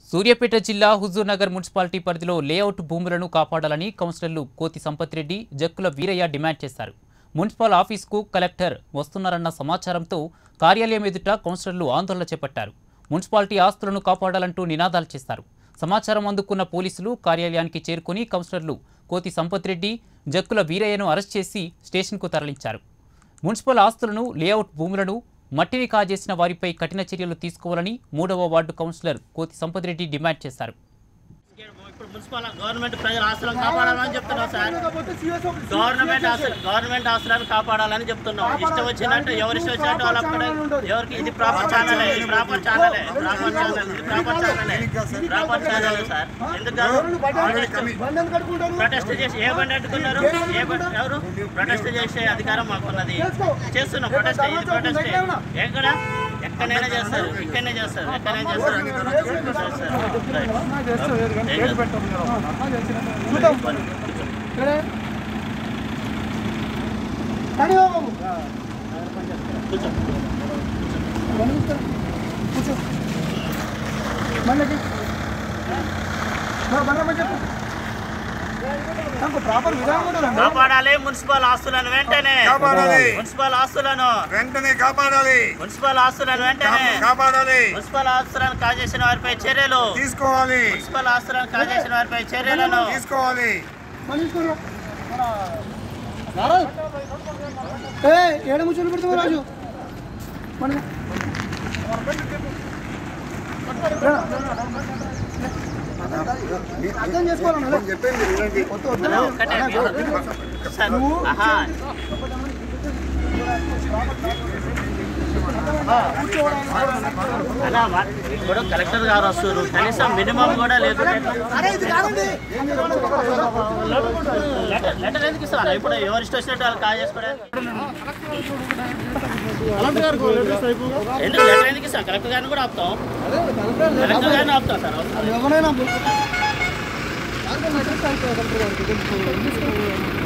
సూర్యాపేట జిల్లా హుజూర్నగర్ మున్సిపాలిటీ పరిధిలో లేఅవుట్ భూములను కాపాడాలని కౌన్సిలర్లు కోతి సంపత్ రెడ్డి, జక్కుల వీరయ్య డిమాండ్ చేశారు. మున్సిపల్ ఆఫీస్కు కలెక్టర్ వస్తున్నారన్న సమాచారంతో కార్యాలయం ఎదుట కౌన్సిలర్లు ఆందోళన చేపట్టారు. మున్సిపాలిటీ ఆస్తులను కాపాడాలంటూ నినాదాలు చేశారు. సమాచారం అందుకున్న పోలీసులు కార్యాలయానికి చేరుకుని కౌన్సిలర్లు కోతి సంపత్ రెడ్డి, జక్కుల వీరయ్యను అరెస్ట్ చేసి స్టేషన్కు తరలించారు. మున్సిపల్ ఆస్తులను, లేఅవుట్ భూములను, మట్టిని కాజేసిన వారిపై కఠిన చర్యలు తీసుకోవాలని 3వ వార్డు కౌన్సిలర్ కోతి సంపత్ రెడ్డి డిమాండ్ చేశారు. ఇప్పుడు మున్సిపల్ గవర్నమెంట్ ప్రజల ఆస్తులను కాపాడాలని చెప్తున్నాం సార్. గవర్నమెంట్ ఆస్తులను కాపాడాలని చెప్తున్నాం. ఇష్టం వచ్చినట్టు ఎవరి ఇష్టం వచ్చినట్టు వాళ్ళు అక్కడ ఎవరికి ఇది ప్రాపర్ ఛానల్ సార్. ఎందుకు ప్రొటెస్ట్ చేసి ఏ బండి అడ్డుకున్నారు? ఎవరు ప్రొటెస్ట్ చేసే అధికారం మాకున్నది. చేస్తున్నాం ప్రొటెస్ట్. ఇది ప్రొటెస్ట్ ఎక్కడైనా చేస్తారు, ఇక్కడనే చేస్తారు, ఎక్కడైనా చేస్తారు. కాపాడాలి మున్సిపల్ ఆస్తులను వెంటనే, మున్సిపల్ ఆస్తులను వెంటనే కాపాడాలి, మున్సిపల్ ఆస్తులను వెంటనే కాపాడాలి, మున్సిపల్ ఆస్తులను కాజేసిన వారిపై చర్యలు తీసుకోవాలి, మున్సిపల్ ఆస్తులను కాజేసిన వారిపై చర్యలను తీసుకోవాలి. రాజు అర్థం చేసుకోవాలన్నా చెప్పండి. ఇప్పుడు కలెక్టర్ గారు వస్తారు, కనీసం మినిమం కూడా లేదు. లెటర్ ఎందుకు ఇస్తాను? ఇప్పుడు ఎవరు ఇష్టం వచ్చినట్టు వాళ్ళు కాల్ చేసుకోవడానికి ఎందుకు లెటర్ ఎందుకు ఇస్తాం? కలెక్టర్ గారిని కూడా ఆపుతాం, కలెక్టర్ గారిని ఆపుతాం సార్.